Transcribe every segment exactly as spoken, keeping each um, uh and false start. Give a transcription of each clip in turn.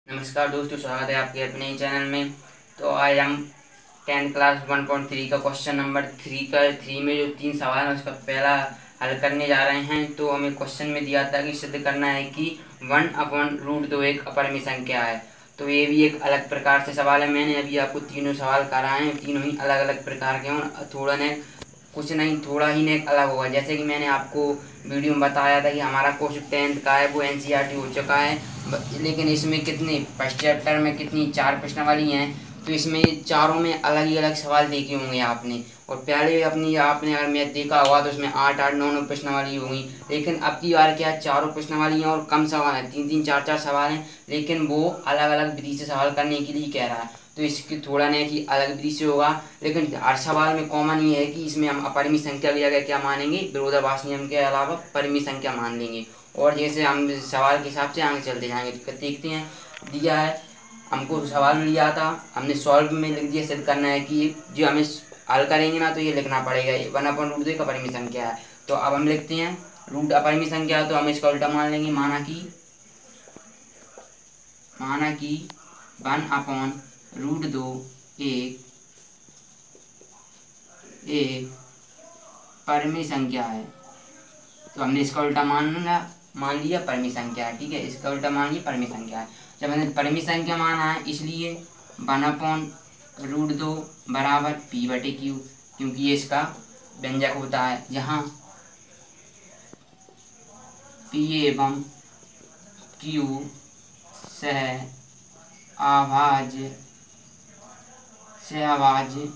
नमस्कार दोस्तों, स्वागत है आपके अपने ही चैनल में। तो आज हम tenth class one point three का क्वेश्चन नंबर थ्री का थ्री में जो तीन सवाल है उसका पहला हल करने जा रहे हैं। तो हमें क्वेश्चन में दिया था कि सिद्ध करना है कि वन अपॉन रूट दो एक अपरिमेय संख्या है। तो ये भी एक अलग प्रकार से सवाल है। मैंने अभी आपको तीनों सवाल कराए हैं, तीनों ही अलग अलग प्रकार के हैं। थोड़ा ने कुछ नहीं थोड़ा ही ने अलग होगा। जैसे कि मैंने आपको वीडियो में बताया था कि हमारा कोर्स टेंथ का है वो एन सी आर टी हो चुका है, लेकिन इसमें कितनी फर्स्ट चैप्टर में कितनी चार प्रश्नावली हैं। तो इसमें चारों में अलग ही अलग सवाल देखे होंगे आपने। और पहले अपनी आपने अगर मैथ देखा हुआ तो उसमें आठ आठ नौ नौ प्रश्नावली होंगी। लेकिन अब की बार क्या है, चारों प्रश्नावली हैं और कम सवाल हैं, तीन तीन चार चार सवाल हैं, लेकिन वो अलग अलग विधि से सवाल करने के लिए कह रहा है। तो इसकी थोड़ा नहीं कि अलग विधि से होगा, लेकिन हर सवाल में कॉमन ये है कि इसमें हम अपरिमेय संख्या की जगह क्या मानेंगे, विरोधाभास नियम के अलावा परिमेय संख्या मान लेंगे। और जैसे हम सवाल के हिसाब से आगे चलते जाएंगे। तो देखते हैं, दिया है हमको सवाल में लिया था, हमने सॉल्व में लिख दिया। सिद्ध करना है कि जो हमें हल करेंगे ना तो ये लिखना पड़ेगा वन अपॉन रूट दो एक अपरिमेय संख्या है। तो अब हम लिखते हैं रूट अपरिमेय संख्या है, तो हम इसका उल्टा मान लेंगे। माना कि माना कि वन अपॉन रूट दो एक एक परिमेय संख्या है। तो हमने इसका उल्टा मान लिया मान लिया परिमेय संख्या है। ठीक है, इसका उल्टा मान लिया परिमेय संख्या है। जब हमने परिमेय संख्या माना है, इसलिए वन अपॉन रूट दो बराबर पी बटे क्यू, क्योंकि ये इसका व्यंजक होता है, जहाँ पी एवं क्यू सह अभाज्य सहअभाज्य,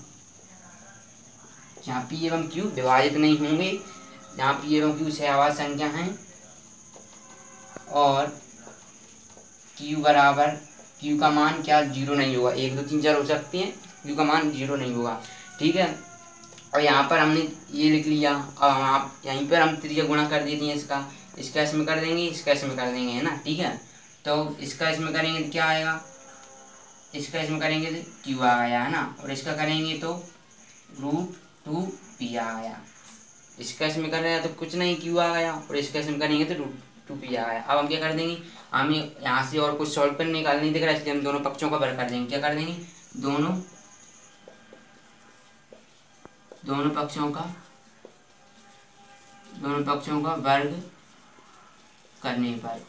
जहाँ पी एवं क्यू विभाजित नहीं होंगे, जहाँ पी एवं क्यू सहअभाज्य संख्या हैं और क्यू बराबर क्यू का मान क्या जीरो नहीं होगा। एक दो तीन चार हो सकते हैं, क्यू का मान जीरो नहीं होगा। ठीक है, और यहाँ पर हमने ये लिख लिया। अब हम आप यहीं पर हम त्रिज्या गुणा कर देते हैं, इसका इसका इसमें कर देंगे, इसका इसमें कर देंगे, है ना। ठीक है, तो इसका इसमें करेंगे तो क्या आएगा, इसका इसमें करेंगे तो क्यू आ गया, है ना। और इसका करेंगे तो रूट टू पी आ गया। इसका इसमें कर रहे हैं तो कुछ नहीं, क्यू आ गया, और इसका इसमें करेंगे तो रूट टू पी आ गया। अब हम क्या कर देंगे, हमें यहाँ से और कुछ सॉल्व करने का नहीं दिख रहा है, इसलिए हम दोनों पक्षों का वर्ग कर देंगे। क्या कर देंगे, दोनों दोनों पक्षों का दोनों पक्षों का वर्ग करने पर।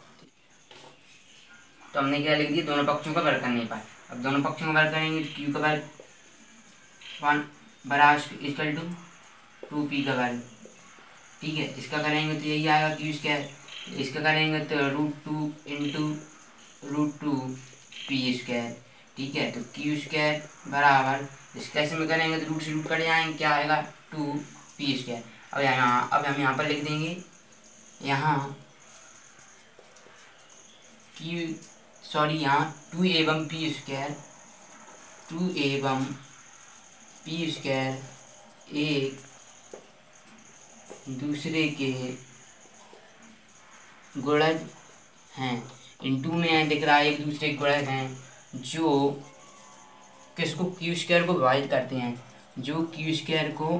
तो हमने क्या लिख दिया, दोनों पक्षों का वर्ग करने पर। अब दोनों पक्षों का वर्ग करेंगे तो क्यू का वर्ग वन बराबर इक्वल टू टू पी का वर्ग। ठीक है, इसका करेंगे तो यही आएगा क्यू स्क्वायर, इसका करेंगे तो root two into root two P square. ठीक है, तो क्यू स्क्वायर बराबर इसका इसमें करेंगे तो रूट से रूट कट जाएंगे, क्या आएगा टू पी स्क्वायर। अब यहाँ अब हम यहाँ पर लिख देंगे, यहाँ क्यू सॉरी यहाँ टू एवं पी स्क्वायर टू एवं पी स्क्वायर एक दूसरे के गुणज हैं। इंटू में दिख रहा है एक दूसरे के गुणज हैं, जो किसको क्यू स्क्वायर को विभाजित करते हैं, जो क्यू स्क्वायर को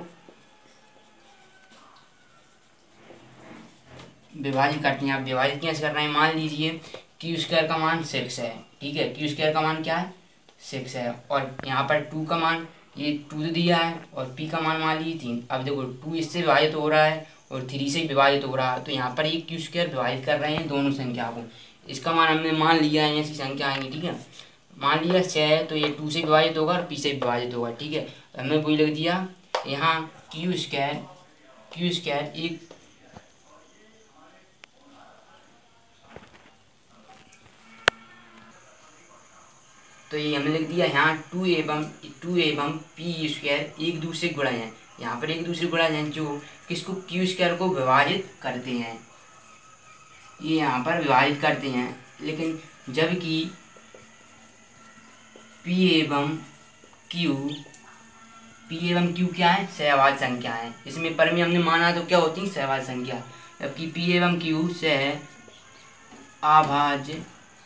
विभाजित करते हैं। आप विभाजित कैसे कर रहे हैं, मान लीजिए क्यू स्क्वायर का मान सिक्स है। ठीक है, क्यू स्क्वायर का मान क्या है, सिक्स है, और यहाँ पर टू का मान ये टू दिया है, और पी का मान मान लीजिए तीन। अब देखो टू इससे विभाजित हो रहा है और थ्री से विभाजित हो रहा है, तो यहाँ पर एक क्यू स्क्वायर विभाजित कर रहे हैं दोनों संख्या को। इसका मान हमने मान लिया है, ऐसी संख्या आएंगी। ठीक है, मान लिया छः है तो ये टू से विभाजित होगा और पी से विभाजित होगा। ठीक है, हमने वही लिख दिया, यहाँ क्यू स्क्वायर क्यू स्क्वायर एक तो ये हमने लिख दिया, यहाँ टू एवं टू एवं पी स्क्वायर एक दूसरे गुणज हैं। यहाँ पर एक दूसरे गुणज हैं जो किसको क्यू स्क्वायर को विभाजित करते हैं, ये यहाँ पर विभाजित करते हैं। लेकिन जबकि पी एवं क्यू पी एवं क्यू क्या है, सहअभाज्य संख्या है। इसमें परिमेय हमने माना तो क्या होती है, सहअभाज्य संख्या। जबकि पी एवं क्यू सहअभाज्य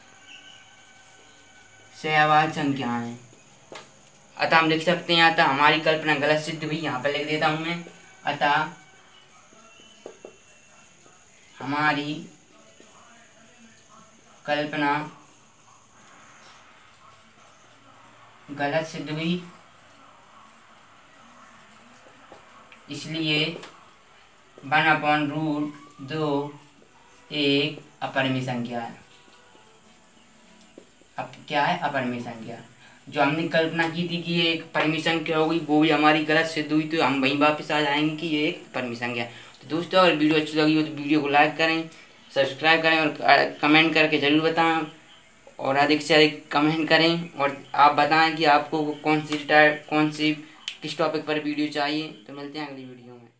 सहअभाज्य संख्या है। अतः हम लिख सकते हैं, अतः हमारी कल्पना गलत सिद्ध हुई। यहाँ पर लिख देता हूं मैं, अतः हमारी कल्पना गलत सिद्ध हुई, इसलिए वन अपॉन रूट दो एक अपरिमेय संख्या है। अब क्या है? अपरिमेय संख्या। जो हमने कल्पना की थी कि ये एक परिमेय संख्या होगी, वो भी हमारी गलत सिद्ध हुई, तो हम वहीं वापस आ जाएंगे कि ये एक परिमेय संख्या है। तो दोस्तों, अगर वीडियो अच्छी लगी हो तो वीडियो को लाइक करें, सब्सक्राइब करें और कमेंट करके ज़रूर बताएं, और अधिक से अधिक कमेंट करें और आप बताएं कि आपको कौन सी टाइप कौन सी किस टॉपिक पर वीडियो चाहिए। तो मिलते हैं अगली वीडियो में।